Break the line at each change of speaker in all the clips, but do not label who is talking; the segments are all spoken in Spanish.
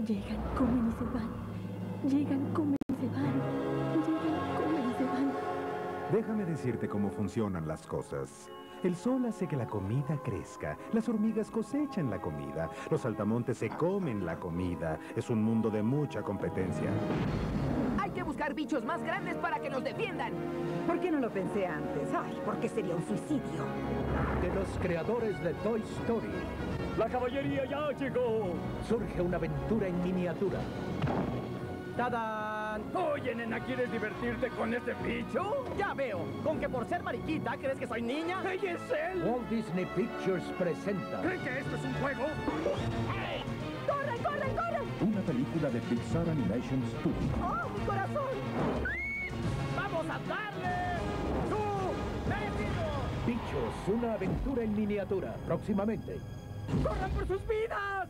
Llegan, comen y se van. Llegan, comen y se van. Llegan, comen y se van.
Déjame decirte cómo funcionan las cosas. El sol hace que la comida crezca. Las hormigas cosechan la comida. Los saltamontes se comen la comida. Es un mundo de mucha competencia.
Hay que buscar bichos más grandes para que nos defiendan.
¿Por qué no lo pensé antes? Ay, porque sería un suicidio.
De los creadores de Toy Story.
¡La caballería ya llegó!
Surge una aventura en miniatura. ¡Tadán!
Oye, nena, ¿quieres divertirte con este bicho?
Ya veo. ¿Con que por ser mariquita crees que soy niña?
¡Ella es él!
Walt Disney Pictures presenta
¿Creen que esto es un juego?
¡Hey! ¡Corran, corran, corran!
Una película de Pixar Animation Studio.
¡Oh, mi corazón!
¡Vamos a darle! ¡Tú! ¡Merecido!
Bichos, una aventura en miniatura. Próximamente.
¡Corran por sus vidas!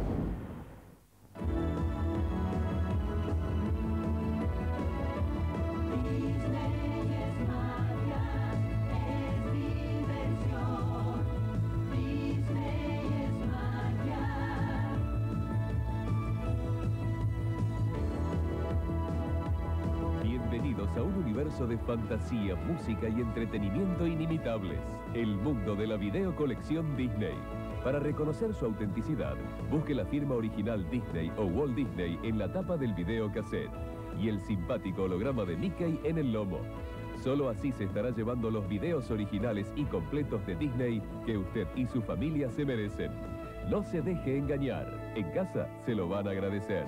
Bienvenidos a un universo de fantasía, música y entretenimiento inimitables. El mundo de la videocolección Disney. Para reconocer su autenticidad, busque la firma original Disney o Walt Disney en la tapa del videocassette y el simpático holograma de Mickey en el lomo. Solo así se estará llevando los videos originales y completos de Disney que usted y su familia se merecen. No se deje engañar. En casa se lo van a agradecer.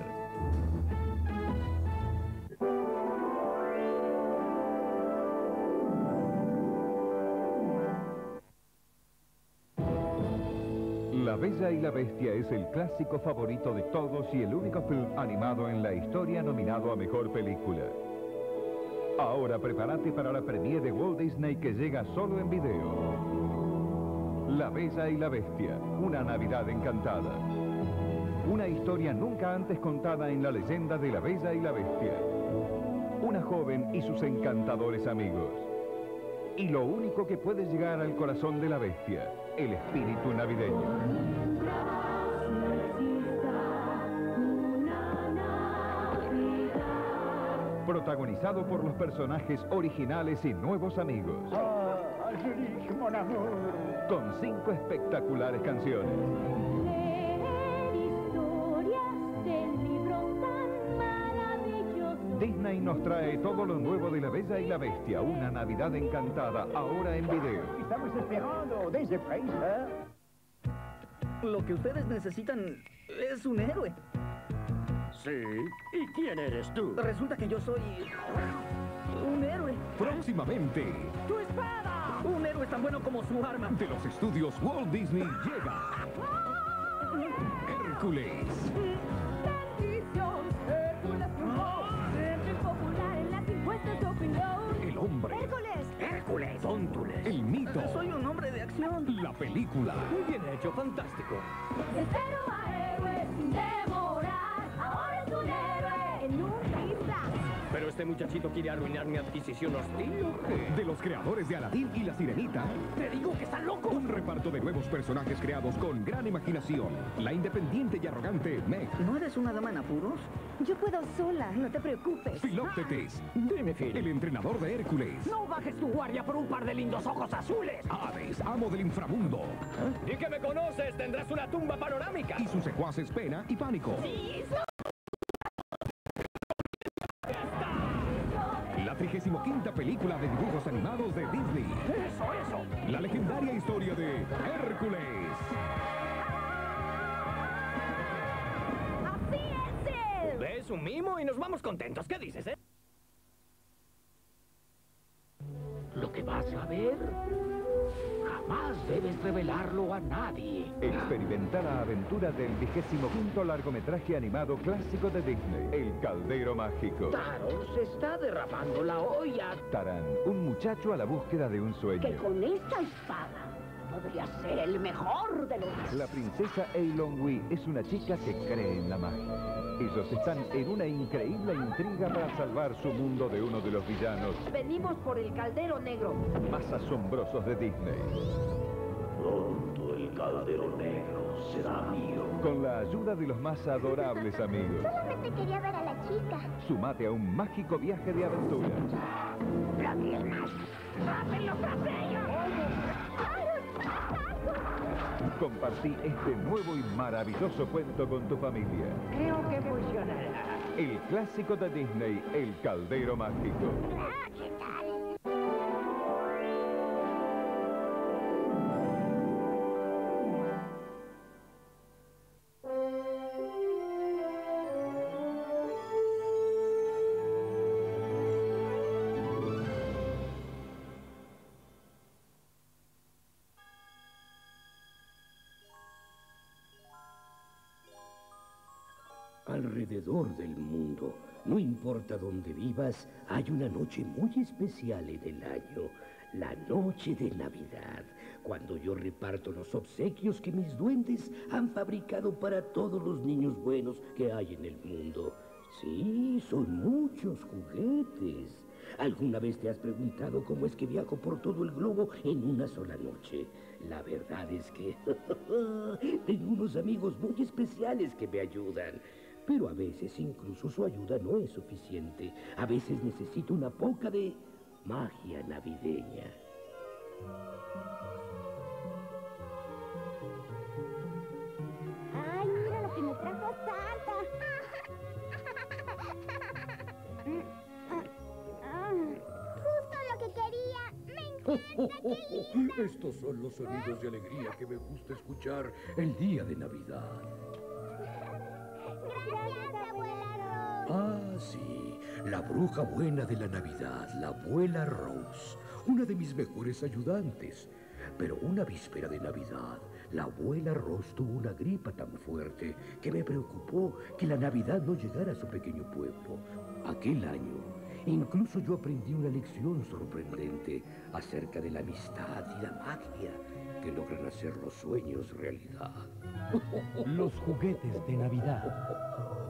La Bella y la Bestia es el clásico favorito de todos y el único film animado en la historia nominado a Mejor Película. Ahora prepárate para la premiere de Walt Disney que llega solo en video. La Bella y la Bestia, una Navidad encantada. Una historia nunca antes contada en la leyenda de La Bella y la Bestia. Una joven y sus encantadores amigos. Y lo único que puede llegar al corazón de la bestia, el espíritu navideño. Protagonizado por los personajes originales y nuevos amigos. Con 5 espectaculares canciones. Disney nos trae todo lo nuevo de La Bella y la Bestia, una Navidad encantada, ahora en video.
Estamos esperando desde prisa.
Lo que ustedes necesitan es un héroe.
Sí. ¿Y quién eres tú?
Resulta que yo soy un héroe.
Próximamente,
¡Tu espada! Un héroe tan bueno como su arma.
de los estudios Walt Disney llega Hércules. El hombre.
Hércules. Póntules.
El mito.
Soy un hombre de acción.
La película.
Muy bien hecho, fantástico.
Espero a héroes sin demorar. Ahora es un héroe en un disfraz.
¿Pero este muchachito quiere arruinar mi adquisición hostil o qué?
De los creadores de Aladín y La Sirenita.
¡Te digo que están locos!
Un reparto de nuevos personajes creados con gran imaginación. La independiente y arrogante Meg.
¿No eres una dama en apuros?
Yo puedo sola, no te preocupes.
Filóctetes.
Dime, Phil.
El entrenador de Hércules.
¡No bajes tu guardia por un par de lindos ojos azules!
Hades, amo del inframundo.
¿Y que me conoces? Tendrás una tumba panorámica.
Y sus secuaces Pena y Pánico. La 35ª película de dibujos animados de Disney.
¡Eso!
La legendaria historia de Hércules.
¡Así es él!
¿Ves un mimo y nos vamos contentos? ¿Qué dices, Lo que vas a ver, jamás debes revelarlo a nadie.
Experimentar la aventura del 25º largometraje animado clásico de Disney, El Caldero Mágico.
Taro, se está derramando la olla.
Taran, un muchacho a la búsqueda de un sueño.
Que con esta espada podría ser el mejor de los...
La princesa Eilonwy es una chica que cree en la magia. Ellos están en una increíble intriga para salvar su mundo de uno de los villanos
Venimos por el caldero negro.
más asombrosos de Disney.
Pronto el el caldero negro será mío.
Con la ayuda de los más adorables amigos.
Solamente quería ver a la chica.
Sumate a un mágico viaje de aventura. Compartí este nuevo y maravilloso cuento con tu familia.
Creo que funcionará.
El clásico de Disney, El Caldero Mágico.
¿Qué tal?
Alrededor del mundo, no importa dónde vivas, hay una noche muy especial en el año, la noche de Navidad, cuando yo reparto los obsequios que mis duendes han fabricado para todos los niños buenos que hay en el mundo. Sí, son muchos juguetes. ¿Alguna vez te has preguntado cómo es que viajo por todo el globo en una sola noche? La verdad es que tengo unos amigos muy especiales que me ayudan. Pero a veces incluso su ayuda no es suficiente. A veces necesito una poca de magia navideña.
Ay, mira lo que me trajo Santa. Justo lo que quería.
Estos son los sonidos de alegría que me gusta escuchar el día de Navidad.
Gracias, abuela Rose.
Ah, sí, la bruja buena de la Navidad, la abuela Rose, una de mis mejores ayudantes. Pero una víspera de Navidad, la abuela Rose tuvo una gripa tan fuerte que me preocupó que la Navidad no llegara a su pequeño pueblo. Aquel año, incluso yo aprendí una lección sorprendente acerca de la amistad y la magia que logran hacer los sueños realidad.
Los juguetes de Navidad.